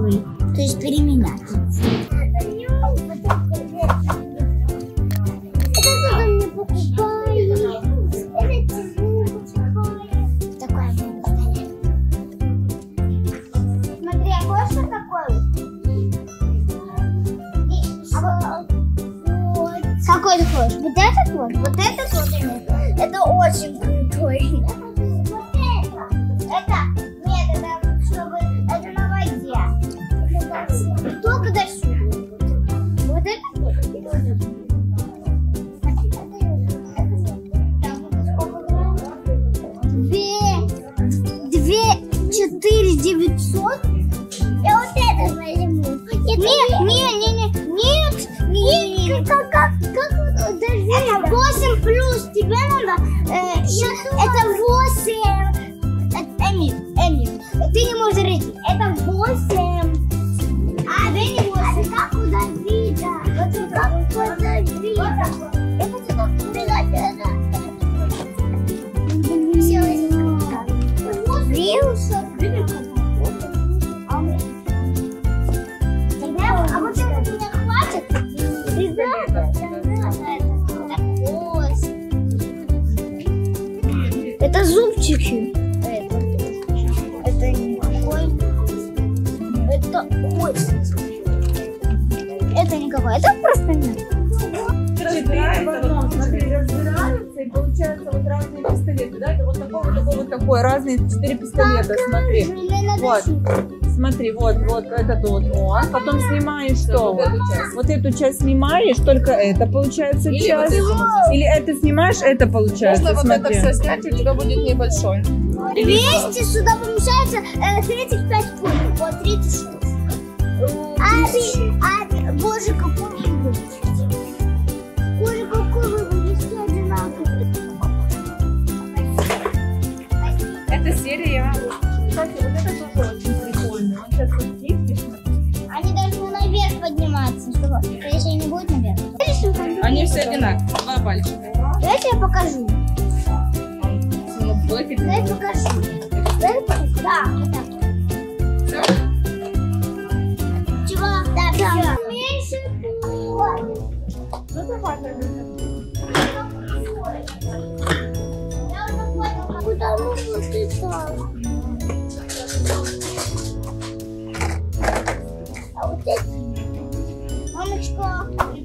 новый, то есть переменять. Какой ты хочешь? Вот этот вот? Вот этот вот или нет? Это очень крутой. Это? Нет, это чтобы... Это на воде. Только до сюда. Вот это вот. Две 4900. Я вот это возьму. Нет. Как даже это 8 плюс. Тебе надо. Это 8. Эми. Ты не можешь найти. Это 8. А, да не 8. Как куда видно? Вот как куда видно? Я хочу так убегать. Все, вирусов. А вот это меня хватит? Это зубчики. Это никакой. Это это никакой. Это просто нет. Смотри, разбираются и получается вот разные пистолеты, да? Это вот такой, разные 4 пистолета, смотри. Вот, смотри, вот этот вот он. Потом снимаешь что? Вот эту часть снимаешь, только это получается часть. Или это снимаешь, это получается. Можно вот это все снять, у тебя будет небольшой. 200 сюда помещается 35 пунктов. Вот 36. Боже, какой вы. Боже, какой вы везде одинаковый. Это серия. Кстати, вот это тоже очень прикольно. Он сейчас вот здесь. Они должны наверх подниматься, чтобы если не будет наверх. Они все одинаковые, 2 пальчика. Давайте я покажу. Дай покажу. Да, вот так. Чего? Да, все. Меньше пол. Ну давай, Куда нужно ты там? А вот это? Мамочка.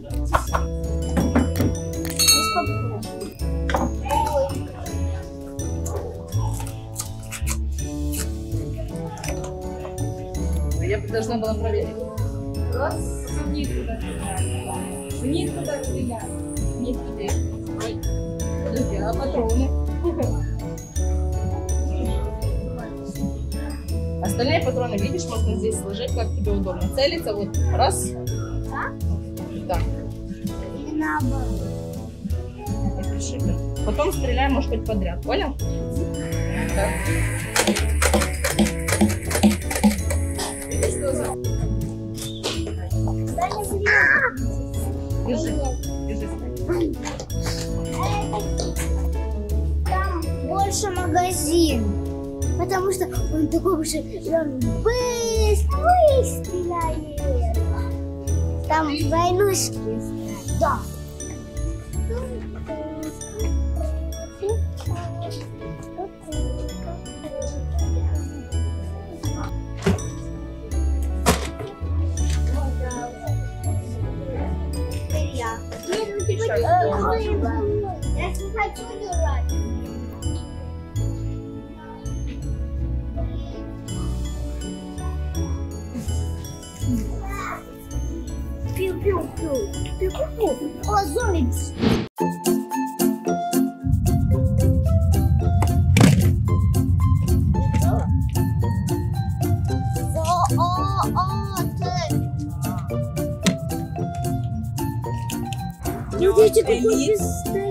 Я бы должна была проверить. Раз, вниз туда стреляй. Вниз туда стреляй. Вниз туда. Ой. Подожди, а патроны? Остальные патроны, видишь, можно здесь сложить, как тебе удобно. Целиться вот раз. Да. И наоборот. Это шикарно. Потом стреляй, может, хоть подряд, понял? Да. Держи. Там больше магазин, потому что он такой большой, и он быстро стреляет. Там войнушки. Да. Я не хочу играть. Пиу-пиу-пиу. О, зомби. Видите, какой быстрый.